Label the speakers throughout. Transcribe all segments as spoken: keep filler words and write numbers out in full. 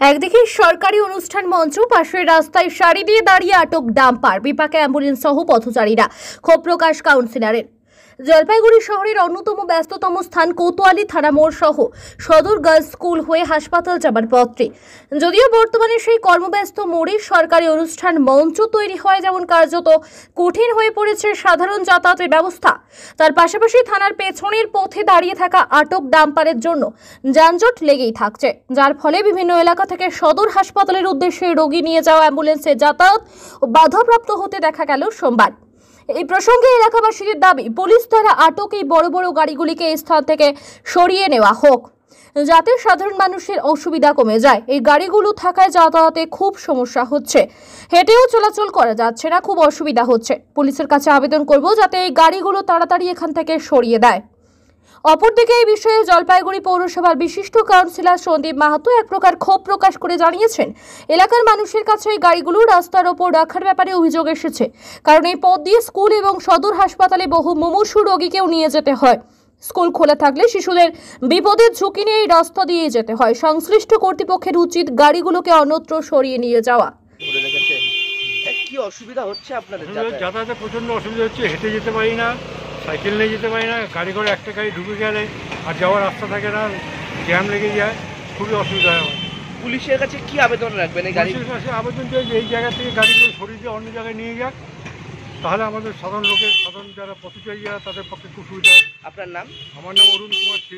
Speaker 1: একদিকে সরকারি অনুষ্ঠান মঞ্চ, পাশের রাস্তায় সারি দিয়ে দাঁড়িয়ে আটক ডাম্পার, বিপাকে অ্যাম্বুলেন্স সহ পথচারীরা। ক্ষোভ প্রকাশ কাউন্সিলরের। জলপাইগুড়ি শহরের অন্যতম ব্যস্ততম স্থান কোতোয়ালি থানা মোড় সহ সদর গার্লস স্কুল হয়ে হাসপাতাল যাবার পথটি। যদিও বর্তমানে সেই কর্মব্যস্ত মোড়ে সরকারি অনুষ্ঠান মঞ্চ তৈরি হয়, যেমন কার্যত কঠিন হয়ে পড়েছে সাধারণ যাতায়াতের ব্যবস্থা, তার পাশাপাশি থানার পেছনের পথে দাঁড়িয়ে থাকা আটক ডাম্পারের জন্য যানজট লেগেই থাকছে, যার ফলে বিভিন্ন এলাকা থেকে সদর হাসপাতালের উদ্দেশ্যে রোগী নিয়ে যাওয়া অ্যাম্বুলেন্সের যাতায়াত বাধাপ্রাপ্ত হতে দেখা গেল সোমবার। এই প্রসঙ্গে এলাকাবাসীদের দাবি, পুলিশ দ্বারা আটক এই বড় বড় গাড়িগুলিকে এই স্থান থেকে সরিয়ে নেওয়া হোক, যাতে সাধারণ মানুষের অসুবিধা কমে যায়। এই গাড়িগুলো থাকায় যাতায়াতে খুব সমস্যা হচ্ছে, হেঁটেও চলাচল করা যাচ্ছে না, খুব অসুবিধা হচ্ছে। পুলিশের কাছে আবেদন করব যাতে এই গাড়িগুলো তাড়াতাড়ি এখান থেকে সরিয়ে দেয়। অপরদিকে এই বিষয়ে জলপাইগুড়ি পৌরসভার বিশিষ্ট কাউন্সিলর সন্দীপ মাহাতো এক প্রকার ক্ষোভ প্রকাশ করে জানিয়েছেন, এলাকার মানুষের কাছে এই গাড়িগুলো রাস্তার ওপর রাখার ব্যাপারে অভিযোগ এসেছে, কারণ এই পথ দিয়ে স্কুল এবং সদর হাসপাতালে বহু মুমূর্ষু রোগীকেও নিয়ে যেতে হয়। স্কুল খোলা থাকলে শিশুদের বিপদের ঝুঁকি নিয়ে এই রাস্তা দিয়ে যেতে হয়। সংশ্লিষ্ট কর্তৃপক্ষের উচিত গাড়িগুলোকে অন্যত্র সরিয়ে নিয়ে যাওয়া।
Speaker 2: কি অসুবিধা হচ্ছে আপনাদের?
Speaker 3: যাতায়াতে প্রচণ্ড অসুবিধা হচ্ছে, হেঁটে যেতে পারি না, সাইকেল নিয়ে যেতে পারি না, গাড়ি করে একটা গাড়ি ঢুকে গেলে আর যাওয়ার রাস্তা থাকে না, জ্যাম লেগে যায়, খুবই অসুবিধা হয়।
Speaker 2: পুলিশের কাছে কি আবেদন রাখবেন? এই
Speaker 3: পুলিশের কাছে আবেদন চাই যে এই জায়গা থেকে গাড়িগুলো সরিয়ে দিয়ে অন্য জায়গায় নিয়ে যাক, তাহলে আমাদের সাধারণ লোকের, সাধারণ যারা পথচারী যারা তাদের পক্ষে খুব সুবিধা।
Speaker 2: আপনার নাম?
Speaker 3: আমার নাম অরুণ কুমার শীল।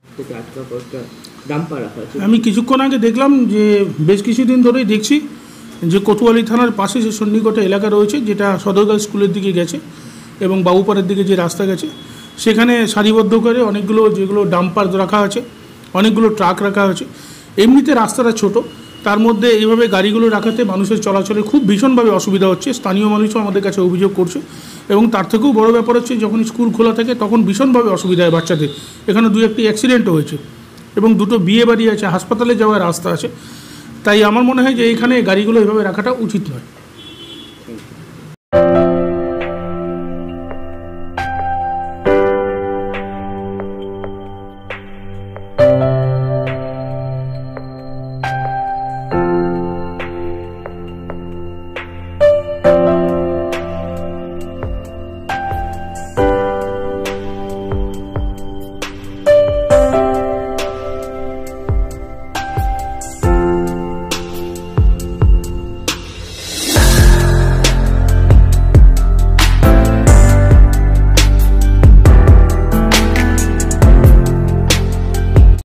Speaker 4: আমি কিছুক্ষণ আগে দেখলাম যে বেশ কিছুদিন ধরেই দেখছি যে কোতোয়ালি থানার পাশে যে সন্নিকটে এলাকা রয়েছে, যেটা সদরগাঁও স্কুলের দিকে গেছে এবং বাবুপাড়ার দিকে যে রাস্তা গেছে, সেখানে সারিবদ্ধ করে অনেকগুলো যেগুলো ডাম্পার রাখা আছে, অনেকগুলো ট্রাক রাখা আছে। এমনিতে রাস্তাটা ছোট, তার মধ্যে এইভাবে গাড়িগুলো রাখাতে মানুষের চলাচলে খুব ভীষণভাবে অসুবিধা হচ্ছে। স্থানীয় মানুষও আমাদের কাছে অভিযোগ করছে, এবং তার থেকেও বড় ব্যাপার হচ্ছে যখন স্কুল খোলা থাকে তখন ভীষণভাবে অসুবিধা হয় বাচ্চাদের। এখানে দু একটি অ্যাক্সিডেন্টও হয়েছে এবং দুটো বিয়ে বাড়ি আছে, হাসপাতালে যাওয়ার রাস্তা আছে। তাই আমার মনে হয় যে এইখানে গাড়িগুলো এভাবে রাখাটা উচিত নয়।